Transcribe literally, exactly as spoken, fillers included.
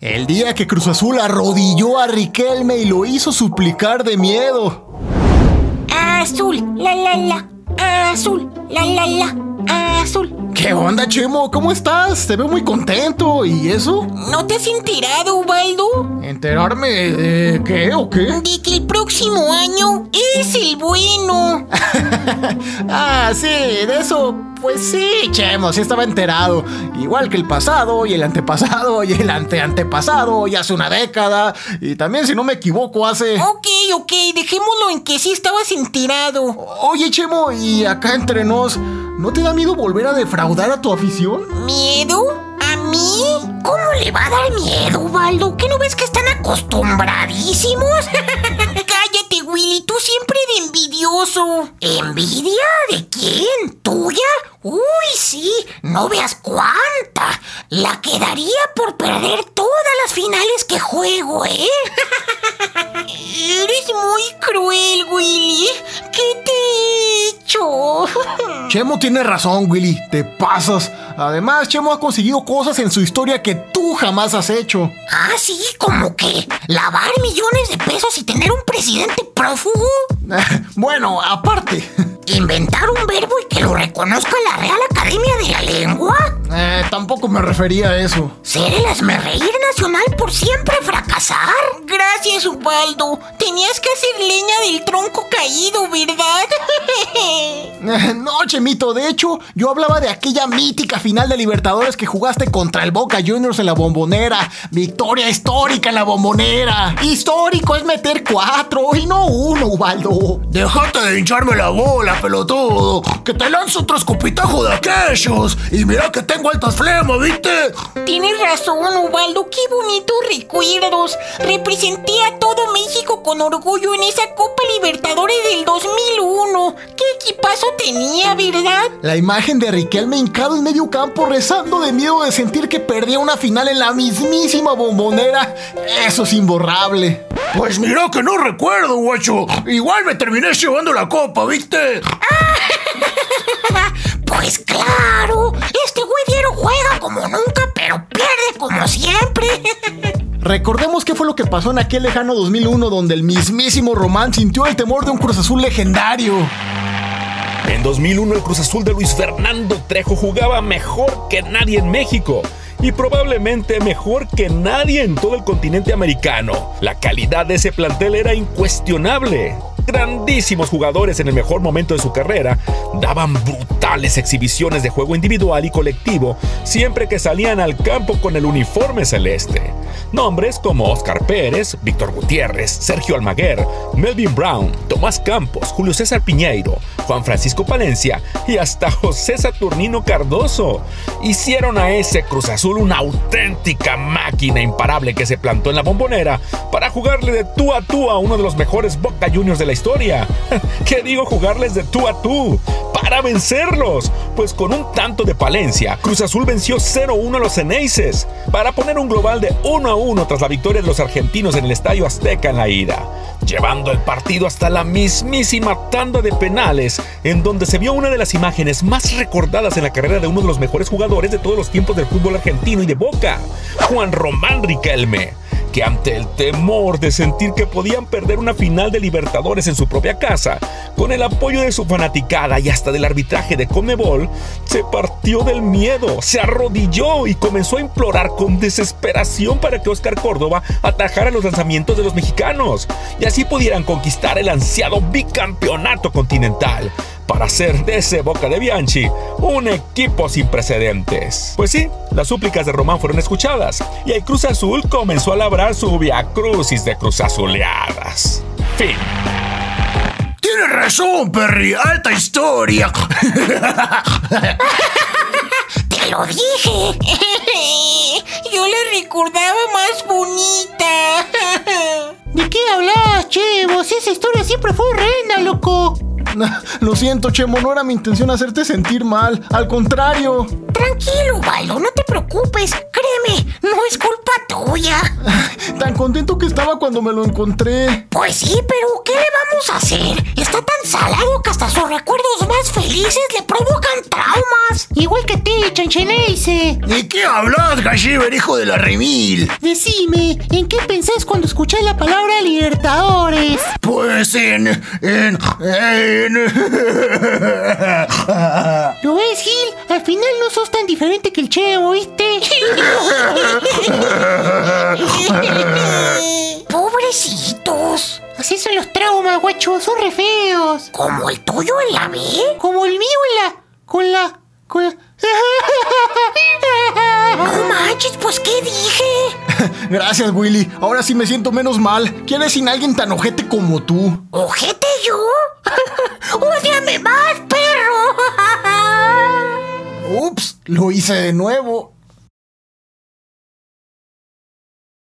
El día que Cruz Azul arrodilló a Riquelme y lo hizo suplicar de miedo. Azul, la la la, azul, la la la, azul. ¿Qué onda, Chemo? ¿Cómo estás? Te veo muy contento. ¿Y eso? ¿No te has enterado, Ubaldo? ¿Enterarme de qué o qué? De que el próximo año es el bueno. Ah, sí, de eso. Pues sí, Chemo, sí estaba enterado. Igual que el pasado y el antepasado y el anteantepasado y hace una década. Y también, si no me equivoco, hace... Ok, ok, dejémoslo en que sí estabas enterado. Oye, Chemo, y acá entre nos, ¿no te da miedo volver a defraudar a tu afición? ¿Miedo? ¿A mí? ¿Cómo le va a dar miedo, Ubaldo? ¿Qué no ves que están acostumbradísimos? Cállate, Willy, tú siempre de envidioso. ¿Envidia? ¿De quién? ¿Tuya? Uy, sí, no veas cuánta. La quedaría por perder todas las finales que juego, ¿eh? Eres muy cruel, Willy. ¿Qué te he hecho? Chemo tiene razón, Willy, te pasas. Además, Chemo ha conseguido cosas en su historia que tú jamás has hecho. Ah, sí, ¿como que lavar millones de pesos y tener un presidente prófugo? Bueno, aparte. ¿Inventar un verbo y que lo reconozca la Real Academia de la Lengua? Eh, tampoco me refería a eso. ¿Ser el hazmerreír nacional por siempre fracasar? Gracias, Ubaldo. Tenías que hacer leña del tronco caído, ¿verdad? Eh, no, Chemito, de hecho, yo hablaba de aquella mítica final de Libertadores que jugaste contra el Boca Juniors en la Bombonera. Victoria histórica en la Bombonera. Histórico es meter cuatro y no uno, Ubaldo. Déjate de hincharme la bola, pelotudo, que te lanzo otro escupitajo de aquellos. Y mira que tengo altas flemas, ¿viste? Tienes razón, Ubaldo, qué bonitos recuerdos. Representé a todo México con orgullo en esa Copa Libertadores del dos mil uno. ¿Qué equipazo tenía, verdad? La imagen de Riquelme hincado en medio campo rezando de miedo de sentir que perdía una final en la mismísima Bombonera. Eso es imborrable. Pues mira que no recuerdo, guacho. Igual me terminé llevando la copa, ¿viste? Pues claro, este güey Diero juega como nunca, pero pierde como siempre. Recordemos qué fue lo que pasó en aquel lejano dos mil uno donde el mismísimo Román sintió el temor de un Cruz Azul legendario. En dos mil uno el Cruz Azul de Luis Fernando Trejo jugaba mejor que nadie en México y probablemente mejor que nadie en todo el continente americano. La calidad de ese plantel era incuestionable. Grandísimos jugadores en el mejor momento de su carrera daban brutales exhibiciones de juego individual y colectivo siempre que salían al campo con el uniforme celeste. Nombres como Oscar Pérez, Víctor Gutiérrez, Sergio Almaguer, Melvin Brown, Tomás Campos, Julio César Piñeiro, Juan Francisco Palencia y hasta José Saturnino Cardoso hicieron a ese Cruz Azul una auténtica máquina imparable que se plantó en la Bombonera para jugarle de tú a tú a uno de los mejores Boca Juniors de la historia. ¿Qué digo jugarles de tú a tú? Para vencerlos, pues con un tanto de Palencia, Cruz Azul venció cero uno a los Ceneices para poner un global de uno a uno tras la victoria de los argentinos en el Estadio Azteca en la ida, llevando el partido hasta la mismísima tanda de penales, en donde se vio una de las imágenes más recordadas en la carrera de uno de los mejores jugadores de todos los tiempos del fútbol argentino y de Boca, Juan Román Riquelme, que ante el temor de sentir que podían perder una final de Libertadores en su propia casa, con el apoyo de su fanaticada y hasta del arbitraje de Conmebol, se partió del miedo, se arrodilló y comenzó a implorar con desesperación para que Oscar Córdoba atajara los lanzamientos de los mexicanos y así pudieran conquistar el ansiado bicampeonato continental, para hacer de ese Boca de Bianchi un equipo sin precedentes. Pues sí, las súplicas de Román fueron escuchadas y el Cruz Azul comenzó a labrar su viacrucis de cruzazuleadas. Fin. Tienes razón, Perry, alta historia. ¡Te lo dije! Yo la recordaba más bonita. ¿De qué hablas, Chemo? Si esa historia siempre fue horrenda, loco. Lo siento, Chemo, no era mi intención hacerte sentir mal. Al contrario. Tranquilo, Baldo, no te preocupes. Créeme, no es culpa tuya. Tan contento que estaba cuando me lo encontré. Pues sí, pero ¿qué le vamos a hacer? Está tan salado que hasta sus recuerdos más felices le provocan traumas. Igual que a ti, Chancheneice. ¿De qué hablas, Gashiver, hijo de la remil? Decime, ¿en qué pensás cuando escuchás la palabra Libertadores? Pues en... en... en... ¿Lo ves, Gil? Al final no sos tan diferente que el Chemo, ¿viste? Pobrecitos. Así son los traumas, guacho, son re feos. ¿Como el tuyo en la B? Como el mío en la... con la... con la... No manches, pues ¿qué dije? Gracias, Willy. Ahora sí me siento menos mal. ¿Quién es sin alguien tan ojete como tú? ¿Ojete yo? ¡Ódiame más, perro! Ups, lo hice de nuevo.